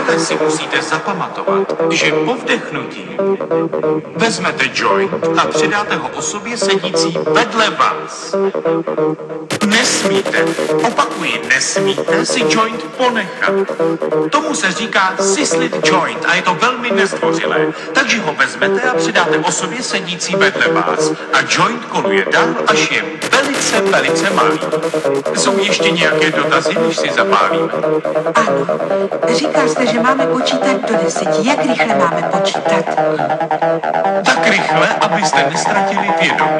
Takhle si musíte zapamatovat, že po vdechnutí vezmete joint a přidáte ho osobě sedící vedle vás. Nesmíte, opakuji, nesmíte si joint ponechat. Tomu se říká Syslit joint a je to velmi nezdvořilé. Takže ho vezmete a přidáte osobě sedící vedle vás a joint koluje dál, až je velice, velice malý. Jsou ještě nějaké dotazy, než si zapálíme? Ano. Říkal jste, že máme počítat do 10. Jak rychle máme počítat? Tak rychle, abyste nestratili vědomí.